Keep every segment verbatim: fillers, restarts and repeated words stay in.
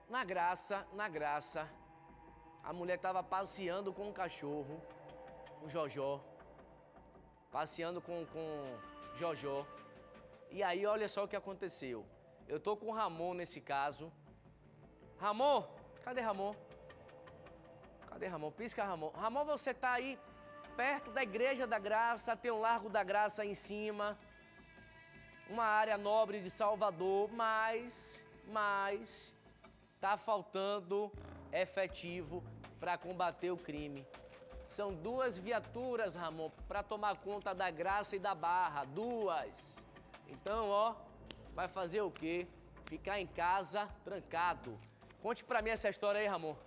Na Graça, na Graça, a mulher estava passeando com o cachorro, o Jojó, passeando com, com Jojó. E aí, olha só o que aconteceu. Eu tô com o Ramon nesse caso. Ramon, cadê Ramon? Cadê Ramon? Pisca, Ramon. Ramon, você tá aí perto da Igreja da Graça, tem o Largo da Graça aí em cima, uma área nobre de Salvador, mas, mas, tá faltando efetivo para combater o crime. São duas viaturas, Ramon, para tomar conta da Graça e da Barra, duas. Então, ó, vai fazer o quê? Ficar em casa trancado. Conte pra mim essa história aí, Ramon.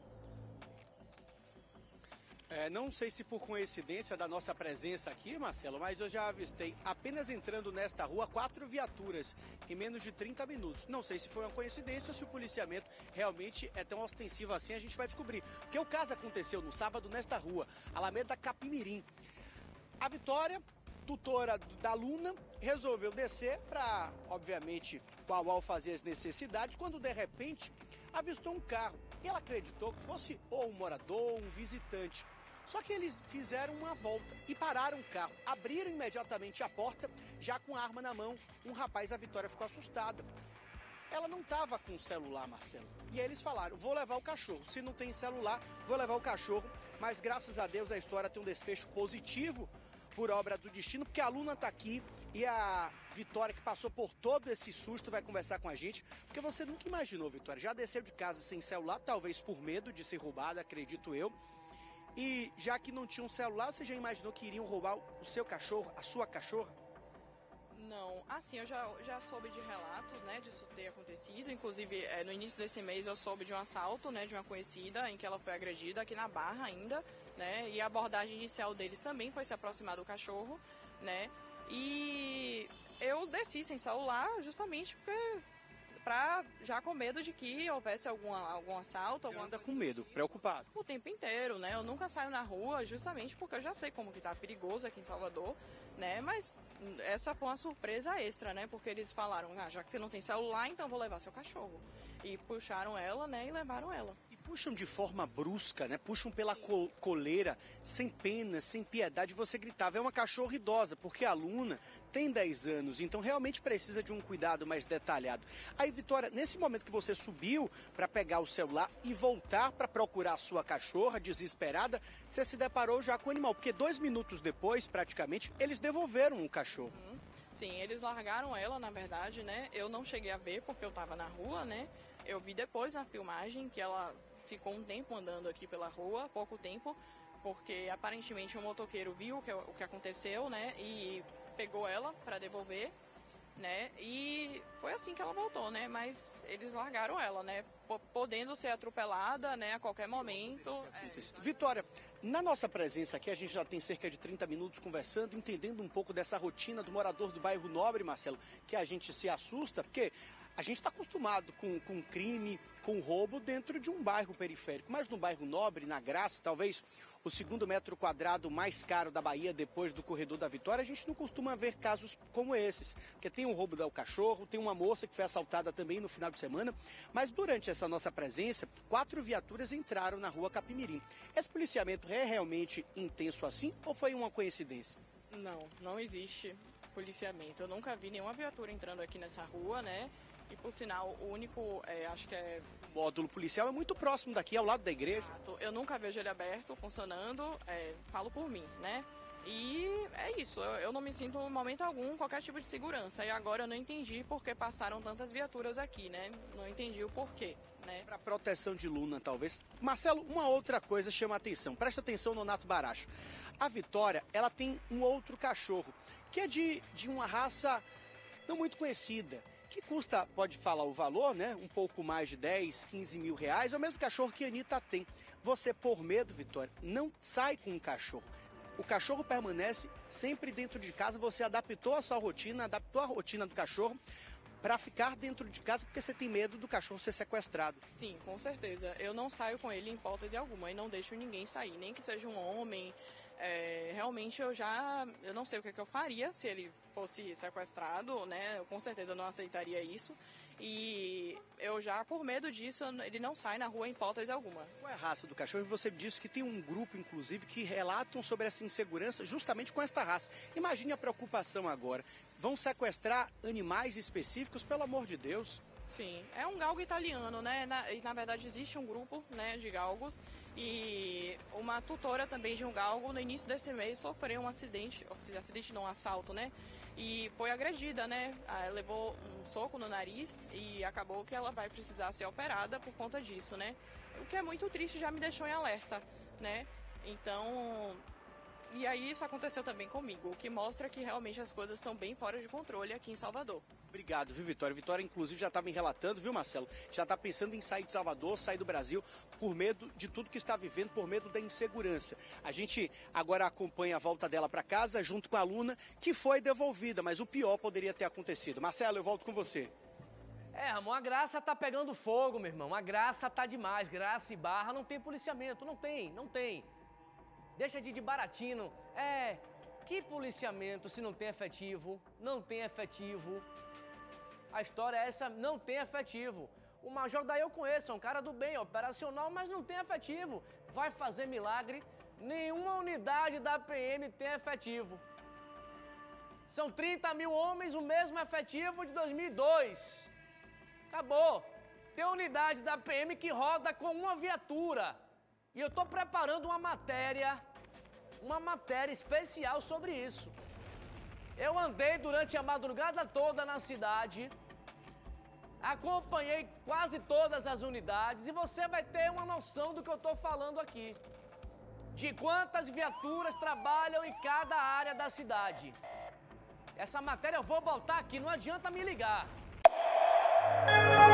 É, não sei se por coincidência da nossa presença aqui, Marcelo, mas eu já avistei, apenas entrando nesta rua, quatro viaturas em menos de trinta minutos. Não sei se foi uma coincidência ou se o policiamento realmente é tão ostensivo assim, a gente vai descobrir. Porque o caso aconteceu no sábado nesta rua, Alameda Capimirim. A Vitória, tutora da aluna, resolveu descer para, obviamente, uau, uau, fazer as necessidades, quando de repente avistou um carro. E ela acreditou que fosse ou um morador ou um visitante. Só que eles fizeram uma volta e pararam o carro, abriram imediatamente a porta, já com a arma na mão. Um rapaz, a Vitória, ficou assustada. Ela não estava com o celular, Marcelo. E aí eles falaram, vou levar o cachorro. Se não tem celular, vou levar o cachorro. Mas graças a Deus a história tem um desfecho positivo por obra do destino, porque a aluna está aqui e a Vitória, que passou por todo esse susto, vai conversar com a gente. Porque você nunca imaginou, Vitória, já desceu de casa sem celular, talvez por medo de ser roubada, acredito eu. E já que não tinha um celular, você já imaginou que iriam roubar o seu cachorro, a sua cachorra? Não, assim, eu já, já soube de relatos, né, disso ter acontecido. Inclusive, é, no início desse mês eu soube de um assalto, né, de uma conhecida, em que ela foi agredida aqui na Barra ainda, né, e a abordagem inicial deles também foi se aproximar do cachorro, né, e eu desci sem celular justamente porque... Pra, já com medo de que houvesse alguma, algum assalto. Você anda com medo, preocupado. O tempo inteiro, né? Eu nunca saio na rua justamente porque eu já sei como que tá perigoso aqui em Salvador, né? Mas essa foi uma surpresa extra, né? Porque eles falaram, ah, já que você não tem celular, então vou levar seu cachorro. E puxaram ela, né? E levaram ela. E puxam de forma brusca, né? Puxam pela co coleira, sem pena, sem piedade. Você gritava, é uma cachorra idosa, porque a aluna tem dez anos, então realmente precisa de um cuidado mais detalhado. Aí, Vitória, nesse momento que você subiu para pegar o celular e voltar para procurar a sua cachorra desesperada, você se deparou já com o animal, porque dois minutos depois, praticamente, eles devolveram o cachorro. Uhum. Sim, eles largaram ela, na verdade, né? Eu não cheguei a ver porque eu estava na rua, né? Eu vi depois na filmagem que ela ficou um tempo andando aqui pela rua, pouco tempo, porque aparentemente o motoqueiro viu o que, o que aconteceu, né? E pegou ela para devolver, né? E foi assim que ela voltou, né? Mas eles largaram ela, né? Podendo ser atropelada, né? A qualquer momento. É... Vitória, na nossa presença aqui, a gente já tem cerca de trinta minutos conversando, entendendo um pouco dessa rotina do morador do bairro Nobre, Marcelo, que a gente se assusta, porque a gente está acostumado com, com crime, com roubo dentro de um bairro periférico, mas no bairro Nobre, na Graça, talvez o segundo metro quadrado mais caro da Bahia depois do Corredor da Vitória, a gente não costuma ver casos como esses, porque tem um roubo do cachorro, tem uma moça que foi assaltada também no final de semana, mas durante essa nossa presença, quatro viaturas entraram na rua Capimirim. Esse policiamento é realmente intenso assim ou foi uma coincidência? Não, não existe policiamento. Eu nunca vi nenhuma viatura entrando aqui nessa rua, né? E, por sinal, o único, é, acho que é... O módulo policial é muito próximo daqui, ao lado da igreja. Eu nunca vejo ele aberto, funcionando, é, falo por mim, né? E é isso, eu, eu não me sinto em momento algum qualquer tipo de segurança. E agora eu não entendi por que passaram tantas viaturas aqui, né? Não entendi o porquê, né? Para proteção de Luna, talvez. Marcelo, uma outra coisa chama a atenção. Presta atenção, Nonato Baracho. A Vitória, ela tem um outro cachorro, que é de, de uma raça não muito conhecida, que custa, pode falar o valor, né? Um pouco mais de dez, quinze mil reais. É o mesmo cachorro que a Anitta tem. Você, por medo, Vitória, não sai com um cachorro. O cachorro permanece sempre dentro de casa. Você adaptou a sua rotina, adaptou a rotina do cachorro para ficar dentro de casa porque você tem medo do cachorro ser sequestrado. Sim, com certeza. Eu não saio com ele em hipótese alguma e não deixo ninguém sair, nem que seja um homem. É, realmente eu já, eu não sei o que, que eu faria se ele fosse sequestrado, né? Eu com certeza não aceitaria isso. E eu já, por medo disso, ele não sai na rua em hipótese alguma. Qual é a raça do cachorro? E você disse que tem um grupo, inclusive, que relatam sobre essa insegurança justamente com esta raça. Imagine a preocupação agora. Vão sequestrar animais específicos, pelo amor de Deus. Sim, é um galgo italiano, né? Na, e na verdade existe um grupo, né, de galgos. E uma tutora também de um galgo, no início desse mês, sofreu um acidente, ou seja, acidente não, um assalto, né? E foi agredida, né? Ah, levou um soco no nariz e acabou que ela vai precisar ser operada por conta disso, né? O que é muito triste, já me deixou em alerta, né? Então, e aí isso aconteceu também comigo, o que mostra que realmente as coisas estão bem fora de controle aqui em Salvador. Obrigado, viu, Vitória? Vitória, inclusive, já está me relatando, viu, Marcelo? Já está pensando em sair de Salvador, sair do Brasil, por medo de tudo que está vivendo, por medo da insegurança. A gente agora acompanha a volta dela para casa, junto com a aluna, que foi devolvida, mas o pior poderia ter acontecido. Marcelo, eu volto com você. É, Ramon, a Graça tá pegando fogo, meu irmão. A Graça tá demais. Graça e Barra não tem policiamento. Não tem, não tem. Deixa de ir de baratino. É, que policiamento se não tem efetivo? Não tem efetivo. A história é essa, não tem efetivo. O Major daí eu conheço, é um cara do bem, operacional, mas não tem efetivo. Vai fazer milagre, nenhuma unidade da P M tem efetivo. São trinta mil homens, o mesmo efetivo de dois mil e dois. Acabou. Tem unidade da P M que roda com uma viatura. E eu estou preparando uma matéria, uma matéria especial sobre isso. Eu andei durante a madrugada toda na cidade, acompanhei quase todas as unidades e você vai ter uma noção do que eu estou falando aqui. De quantas viaturas trabalham em cada área da cidade. Essa matéria eu vou botar aqui, não adianta me ligar.